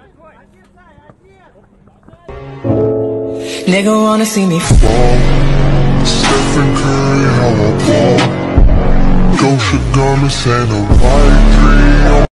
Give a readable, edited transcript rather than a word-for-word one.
Nigga wanna see me fall. Stephen Curry, how I ball. Gosha garments and a white dream.